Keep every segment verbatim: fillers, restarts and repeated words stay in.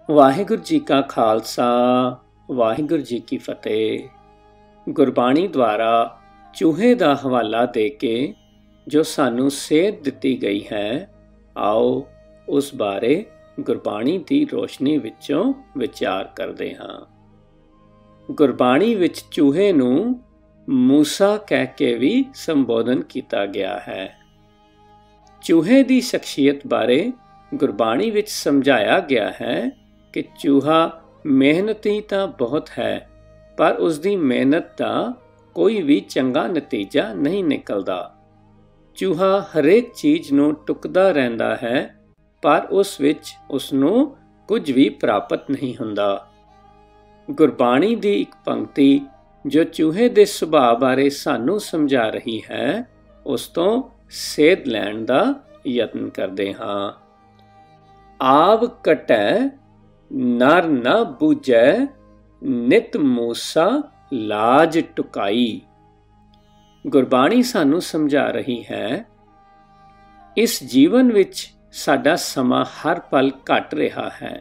ਵਾਹਿਗੁਰੂ ਜੀ ਕਾ ਖਾਲਸਾ ਵਾਹਿਗੁਰੂ ਜੀ ਕੀ ਫਤਿਹ। ਗੁਰਬਾਣੀ ਦੁਆਰਾ ਚੂਹੇ ਦਾ ਹਵਾਲਾ ਦੇ ਕੇ ਜੋ ਸਾਨੂੰ ਸੇਧ ਦਿੱਤੀ ਗਈ ਹੈ, ਆਓ ਉਸ ਬਾਰੇ ਗੁਰਬਾਣੀ ਦੀ ਰੋਸ਼ਨੀ ਵਿੱਚੋਂ ਵਿਚਾਰ ਕਰਦੇ ਹਾਂ। ਗੁਰਬਾਣੀ ਵਿੱਚ ਚੂਹੇ ਨੂੰ ਮੂਸਾ ਕਹਿ ਕੇ ਵੀ ਸੰਬੋਧਨ ਕੀਤਾ ਗਿਆ ਹੈ। ਚੂਹੇ ਦੀ ਸ਼ਖਸੀਅਤ ਬਾਰੇ ਗੁਰਬਾਣੀ ਵਿੱਚ ਸਮਝਾਇਆ ਗਿਆ ਹੈ ਕਿ ਚੂਹਾ ਮਿਹਨਤੀ ਤਾਂ ਬਹੁਤ ਹੈ, ਪਰ ਉਸ ਦੀ ਮਿਹਨਤ ਦਾ ਕੋਈ ਵੀ ਚੰਗਾ ਨਤੀਜਾ ਨਹੀਂ ਨਿਕਲਦਾ। ਚੂਹਾ ਹਰੇਕ ਚੀਜ਼ ਨੂੰ ਟੁੱਕਦਾ ਰਹਿੰਦਾ ਹੈ, ਪਰ ਉਸ ਵਿੱਚ ਉਸ ਨੂੰ ਕੁਝ ਵੀ ਪ੍ਰਾਪਤ ਨਹੀਂ ਹੁੰਦਾ। ਗੁਰਬਾਣੀ ਦੀ ਇੱਕ ਪੰਕਤੀ ਜੋ ਚੂਹੇ ਦੇ ਸੁਭਾਅ ਬਾਰੇ ਸਾਨੂੰ ਸਮਝਾ ਰਹੀ ਹੈ, ਉਸ ਤੋਂ ਸੇਧ ਲੈਣ ਦਾ ਯਤਨ ਕਰਦੇ ਹਾਂ। ਆਵ ਕਟੈ ਨਰ ਨ ਬੂਝੈ, ਨਿਤ ਮੂਸਾ ਲਾਜ ਟੁਕਾਈ। ਗੁਰਬਾਣੀ ਸਾਨੂੰ ਸਮਝਾ ਰਹੀ ਹੈ, ਇਸ ਜੀਵਨ ਵਿੱਚ ਸਾਡਾ ਸਮਾਂ ਹਰ ਪਲ ਘਟ ਰਿਹਾ ਹੈ,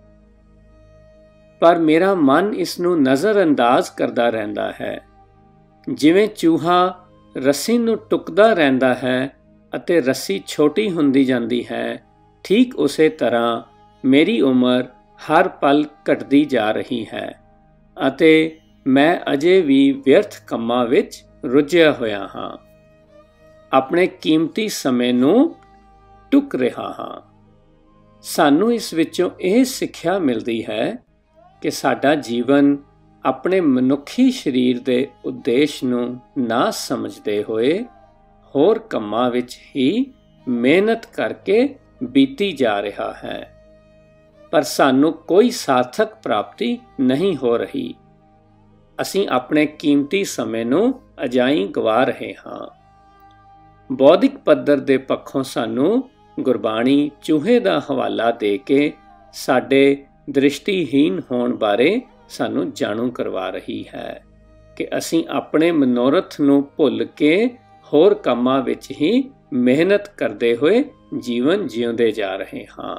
ਪਰ ਮੇਰਾ ਮਨ ਇਸ ਨੂੰ ਨਜ਼ਰਅੰਦਾਜ਼ ਕਰਦਾ ਰਹਿੰਦਾ ਹੈ। ਜਿਵੇਂ ਚੂਹਾ ਰੱਸੀ ਨੂੰ ਟੁੱਕਦਾ ਰਹਿੰਦਾ ਹੈ ਅਤੇ ਰੱਸੀ ਛੋਟੀ ਹੁੰਦੀ ਜਾਂਦੀ ਹੈ, ਠੀਕ ਉਸੇ ਤਰ੍ਹਾਂ ਮੇਰੀ ਉਮਰ ਹਰ ਪਲ ਘਟਦੀ ਜਾ ਰਹੀ ਹੈ ਅਤੇ ਮੈਂ ਅਜੇ ਵੀ ਵਿਅਰਥ ਕੰਮਾਂ ਵਿੱਚ ਰੁੱਝਿਆ ਹੋਇਆ ਹਾਂ। ਆਪਣੇ ਕੀਮਤੀ ਸਮੇਂ ਨੂੰ ਟੁੱਕ ਰਿਹਾ ਹਾਂ। ਸਾਨੂੰ ਇਸ ਵਿੱਚੋਂ ਇਹ ਸਿੱਖਿਆ ਮਿਲਦੀ ਹੈ ਕਿ ਸਾਡਾ ਜੀਵਨ ਆਪਣੇ ਮਨੁੱਖੀ ਸਰੀਰ ਦੇ ਉਦੇਸ਼ ਨੂੰ ਨਾ ਸਮਝਦੇ ਹੋਏ ਹੋਰ ਕੰਮਾਂ ਵਿੱਚ ਹੀ ਮਿਹਨਤ ਕਰਕੇ ਬੀਤੀ ਜਾ ਰਿਹਾ ਹੈ, ਪਰ ਸਾਨੂੰ ਕੋਈ ਸਾਰਥਕ ਪ੍ਰਾਪਤੀ ਨਹੀਂ ਹੋ ਰਹੀ। ਅਸੀਂ ਆਪਣੇ ਕੀਮਤੀ ਸਮੇਂ ਨੂੰ ਅਜਾਈਂ ਗਵਾ ਰਹੇ ਹਾਂ। ਬੌਧਿਕ ਪੱਧਰ ਦੇ ਪੱਖੋਂ ਸਾਨੂੰ ਗੁਰਬਾਣੀ ਚੂਹੇ ਦਾ ਹਵਾਲਾ ਦੇ ਕੇ ਸਾਡੇ ਦ੍ਰਿਸ਼ਟੀਹੀਨ ਹੋਣ ਬਾਰੇ ਸਾਨੂੰ ਜਾਣੂ ਕਰਵਾ ਰਹੀ ਹੈ ਕਿ ਅਸੀਂ ਆਪਣੇ ਮਨੋਰਥ ਨੂੰ ਭੁੱਲ ਕੇ ਹੋਰ ਕੰਮਾਂ ਵਿੱਚ ਹੀ ਮਿਹਨਤ ਕਰਦੇ ਹੋਏ ਜੀਵਨ ਜਿਉਂਦੇ ਜਾ ਰਹੇ ਹਾਂ।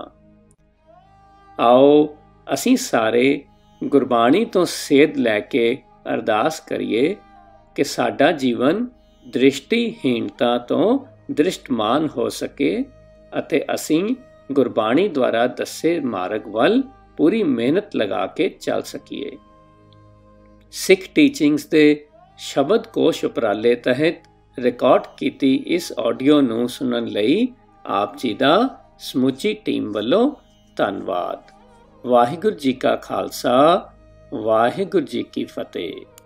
ਆਓ ਅਸੀਂ ਸਾਰੇ ਗੁਰਬਾਣੀ ਤੋਂ ਸੇਧ ਲੈ ਕੇ ਅਰਦਾਸ ਕਰੀਏ ਕਿ ਸਾਡਾ ਜੀਵਨ ਦ੍ਰਿਸ਼ਟੀਹੀਨਤਾ ਤੋਂ ਦ੍ਰਿਸ਼ਟਮਾਨ ਹੋ ਸਕੇ ਅਤੇ ਅਸੀਂ ਗੁਰਬਾਣੀ ਦੁਆਰਾ ਦੱਸੇ ਮਾਰਗ ਵੱਲ ਪੂਰੀ ਮਿਹਨਤ ਲਗਾ ਕੇ ਚੱਲ ਸਕੀਏ। ਸਿੱਖ ਟੀਚਿੰਗਸ ਦੇ ਸ਼ਬਦ ਕੋਸ਼ ਉਪਰਾਲੇ ਤਹਿਤ ਰਿਕਾਰਡ ਕੀਤੀ ਇਸ ਆਡੀਓ ਨੂੰ ਸੁਣਨ ਲਈ ਆਪ ਜੀ ਦਾ ਸਮੁੱਚੀ ਟੀਮ ਵੱਲੋਂ ਧੰਨਵਾਦ। ਵਾਹਿਗੁਰੂ ਜੀ ਕਾ ਖਾਲਸਾ ਵਾਹਿਗੁਰੂ ਜੀ ਕੀ ਫਤਿਹ।